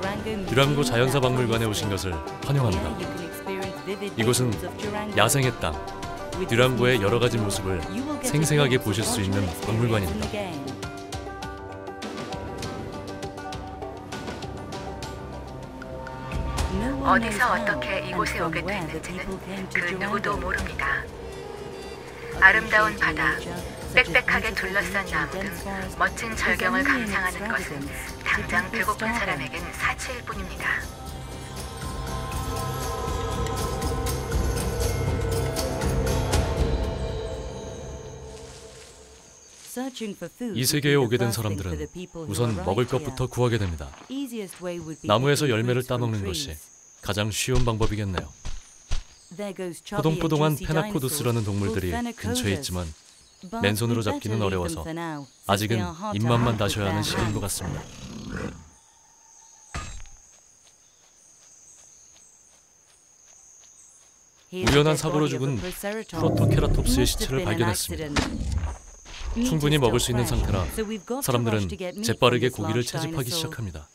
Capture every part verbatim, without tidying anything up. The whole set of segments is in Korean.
듀랑고 자연사 박물관에 오신 것을 환영합니다. 이곳은 야생의 땅, 듀랑고의 여러 가지 모습을 생생하게 보실 수 있는 박물관입니다. 어디서 어떻게 이곳에 오게 됐는지는 그 누구도 모릅니다. 아름다운 바다, 빽빽하게 둘러싼 나무 등 멋진 절경을 감상하는 것은 당장 배고픈 사람에겐 사치일 뿐입니다. 이 세계에 오게 된 사람들은 우선 먹을 것부터 구하게 됩니다. 나무에서 열매를 따먹는 것이 가장 쉬운 방법이겠네요. 포동포동한 페나코두스라는 동물들이 근처에 있지만 맨손으로 잡기는 어려워서 아직은 입맛만 다셔야 하는 시기인 것 같습니다. 우연한 사고로 죽은 프로토케라톱스의 시체를 발견했습니다. 충분히 먹을 수 있는 상태라 사람들은 재빠르게 고기를 채집하기 시작합니다.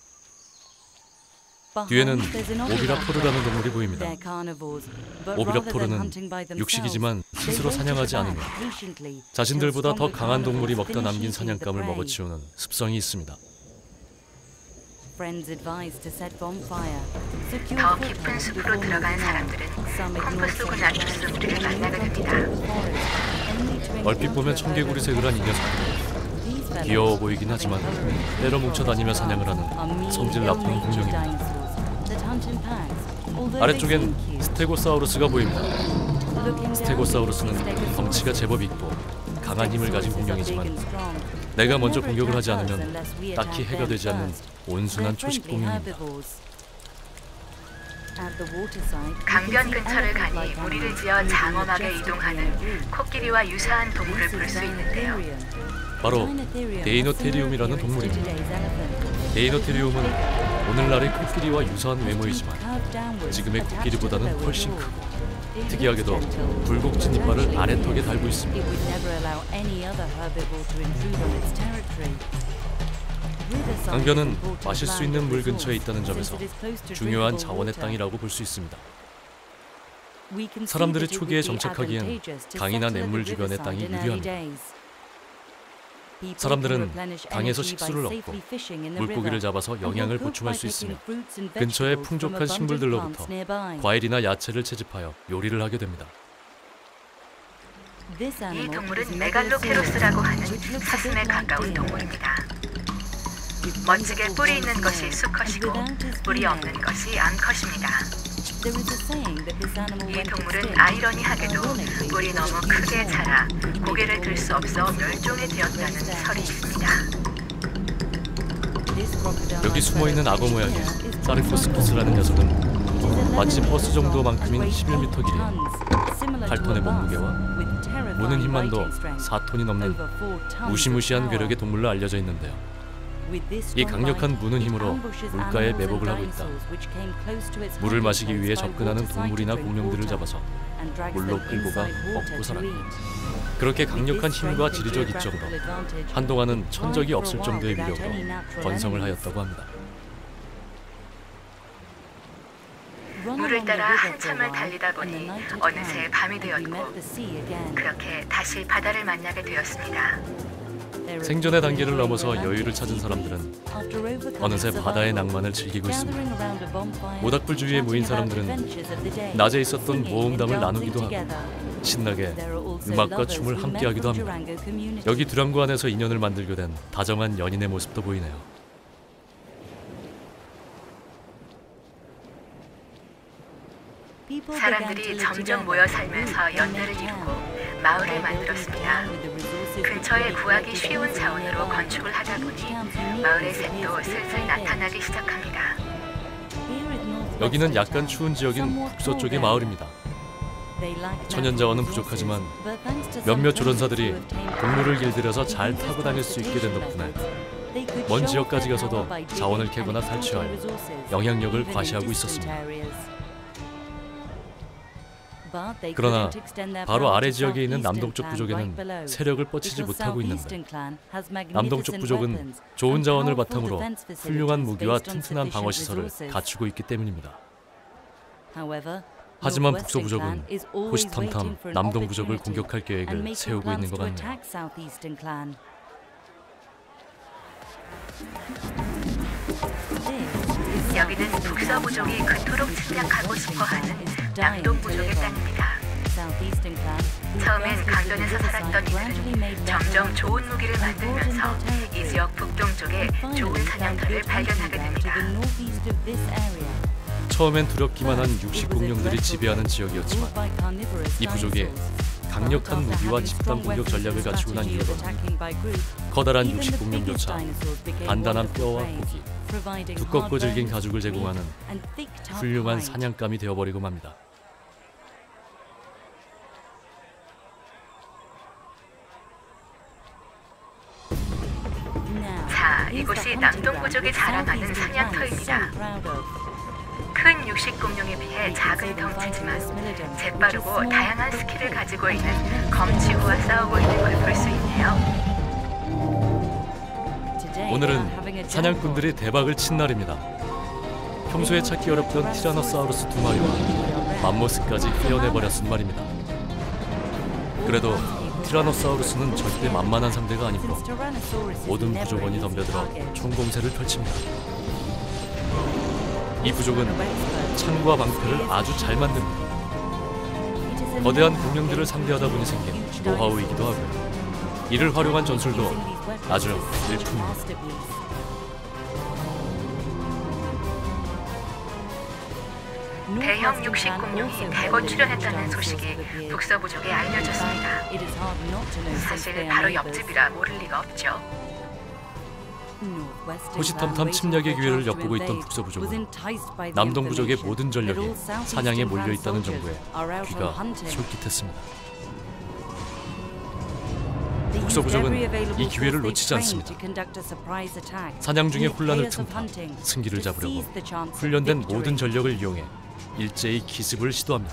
뒤에는 오비라포르라는 동물이 보입니다. 오비라포르는 육식이지만 스스로 사냥하지 않으며 자신들보다 더 강한 동물이 먹다 남긴 사냥감을 먹어치우는 습성이 있습니다. 더 깊은 숲으로 들어간 사람들은 콤프 쏘고 나서 우리를 만나게 됩니다. 얼핏 보면 청개구리 색을 한 이 녀석들은 귀여워 보이긴 하지만 때려 뭉쳐 다니며 사냥을 하는 성질 나쁜 공룡입니다. 아래쪽엔 스테고사우루스가 보입니다. 스테고사우루스는 덩치가 제법 있고 강한 힘을 가진 공룡이지만 내가 먼저 공격을 하지 않으면 딱히 해가 되지 않는 온순한 초식 공룡입니다. 강변 근처를 가니 무리를 지어 장엄하게 이동하는 코끼리와 유사한 동물을 볼 수 있는데요. 바로 데이노테리움이라는 동물입니다. 데이노테리움은 오늘날의 코끼리와 유사한 외모이지만 지금의 코끼리보다는 훨씬 크고 특이하게도 굴곡진 이빨을 아래턱에 달고 있습니다. 강변은 마실 수 있는 물 근처에 있다는 점에서 중요한 자원의 땅이라고 볼 수 있습니다. 사람들이 초기에 정착하기엔 강이나 냇물 주변의 땅이 유리합니다. 사람들은 강에서 식수를 얻고 물고기를 잡아서 영양을 보충할 수 있으며 근처의 풍족한 식물들로부터 과일이나 야채를 채집하여 요리를 하게 됩니다. 이 동물은 메갈로케로스라고 하는 사슴에 가까운 동물입니다. 멋지게 뿔이 있는 것이 수컷이고 뿔이 없는 것이 암컷입니다. 이 동물은 아이러니하게도 뿔이 너무 크게 자라 고개를 들 수 없어 멸종이 되었다는 설이 있습니다. 여기 숨어있는 악어 모양의 사르코스푸스라는 녀석은 마치 버스 정도만큼인 십일 미터 길이, 팔 톤의 몸무게와 무는 힘만도 사 톤이 넘는 무시무시한 괴력의 동물로 알려져 있는데요. 이 강력한 무는 힘으로 물가에 매복을 하고 있다. 물을 마시기 위해 접근하는 동물이나 공룡들을 잡아서 물로 끌고 가 먹고 살았다. 그렇게 강력한 힘과 지리적 이점으로 한동안은 천적이 없을 정도의 위력으로 번성을 하였다고 합니다. 물을 따라 한참을 달리다 보니 어느새 밤이 되었고 그렇게 다시 바다를 만나게 되었습니다. 생존의 단계를 넘어서 여유를 찾은 사람들은 어느새 바다의 낭만을 즐기고 있습니다. 모닥불 주위에 모인 사람들은 낮에 있었던 모험담을 나누기도 하고 신나게 음악과 춤을 함께하기도 합니다. 여기 듀랑고 안에서 인연을 만들게 된 다정한 연인의 모습도 보이네요. 사람들이 점점 모여 살면서 연대를 이루고 마을을 만들었습니다. 근처에 구하기 쉬운 자원으로 건축을 하다 보니 마을의 색도 슬슬 나타나기 시작합니다. 여기는 약간 추운 지역인 북서쪽의 마을입니다. 천연 자원은 부족하지만 몇몇 조련사들이 동물을 길들여서 잘 타고 다닐 수 있게 된 덕분에 먼 지역까지 가서도 자원을 캐거나 탈취하여 영향력을 과시하고 있었습니다. 그러나 바로 아래 지역에 있는 남동쪽 부족에는 세력을 뻗치지 못하고 있는데 남동쪽 부족은 좋은 자원을 바탕으로 훌륭한 무기와 튼튼한 방어 시설을 갖추고 있기 때문입니다. 하지만 북서 부족은 호시탐탐 남동 부족을 공격할 계획을 세우고 있는 것 같네요. 여기는 북서 부족이 그토록 침략하고 싶어하는 남동 부족의 땅입니다. 처음엔 강변에서 살았던 이들은 점점 좋은 무기를 만들면서 이 지역 북동쪽에 좋은 사냥터를 발견하게 됩니다. 처음엔 두렵기만 한 육식 공룡들이 지배하는 지역이었지만 이 부족에 강력한 무기와 집단 공격 전략을 갖추고 난 이후로는 커다란 육식 공룡조차 단단한 뼈와 고기, 두껍고 질긴 가죽을 제공하는 훌륭한 사냥감이 되어버리고 맙니다. 자, 이곳이 남동 부족이 자랑하는 사냥터입니다. 큰 육식 공룡에 비해 작은 덩치지만 재빠르고 다양한 스킬을 가지고 있는 검지구와 싸우고 있는 걸 볼 수 있네요. 오늘은 사냥꾼들이 대박을 친 날입니다. 평소에 찾기 어렵던 티라노사우루스 두 마리와 맘모스까지 깨어내버렸은 말입니다. 그래도 티라노사우루스는 절대 만만한 상대가 아니므로 모든 부족원이 덤벼들어 총공세를 펼칩니다. 이 부족은 창과 방패를 아주 잘 만듭니다. 거대한 공룡들을 상대하다 보니 생긴 노하우이기도 하고요. 이를 활용한 전술도 아주 일품입니다. 대형 육식 공룡이 대거 출현했다는 소식이 북서 부족에 알려졌습니다. 사실 바로 옆집이라 모를 리가 없죠. 호시탐탐 침략의 기회를 엿보고 있던 북서 부족은 남동 부족의 모든 전력이 사냥에 몰려있다는 정보에 귀가 솔깃했습니다. 북서 부족은 이 기회를 놓치지 않습니다. 사냥 중에 혼란을 틈타 승기를 잡으려고 훈련된 모든 전력을 이용해 일제히 기습을 시도합니다.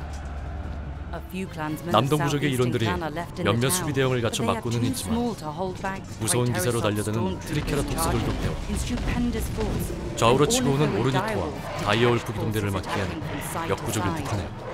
남동 부족의 일원들이 몇몇 수비 대형을 갖춰 막고는 있지만 무서운 기세로 달려드는 트리케라톱스들도 배워 좌우로 치고 오는 오르니토와 다이어울프 기동대를 막기엔 역부족일 듯하네요.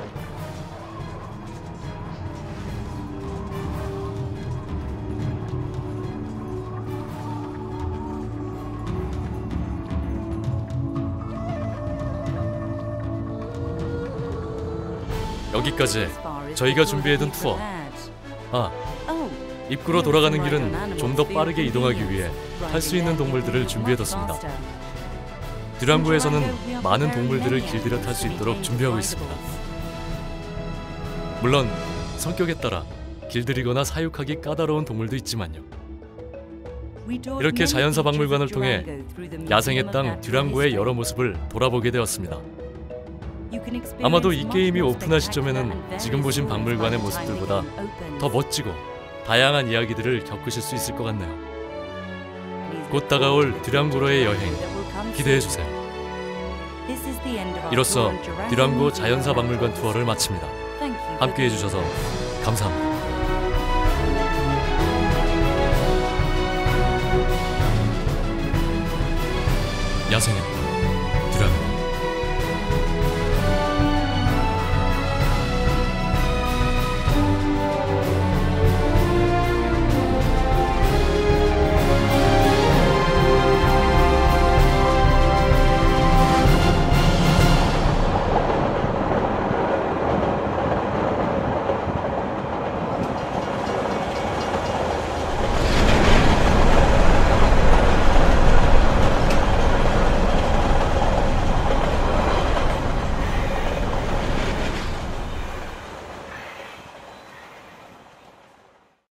여기까지 저희가 준비해둔 투어. 아, 입구로 돌아가는 길은 좀 더 빠르게 이동하기 위해 탈 수 있는 동물들을 준비해뒀습니다. 듀랑고에서는 많은 동물들을 길들여 탈 수 있도록 준비하고 있습니다. 물론 성격에 따라 길들이거나 사육하기 까다로운 동물도 있지만요. 이렇게 자연사 박물관을 통해 야생의 땅 듀랑고의 여러 모습을 돌아보게 되었습니다. 아마도 이 게임이 오픈할 시점에는 지금 보신 박물관의 모습들보다 더 멋지고 다양한 이야기들을 겪으실 수 있을 것 같네요. 곧 다가올 듀랑고로의 여행 기대해주세요. 이로써 듀랑고 자연사 박물관 투어를 마칩니다. 함께해 주셔서 감사합니다. 야생의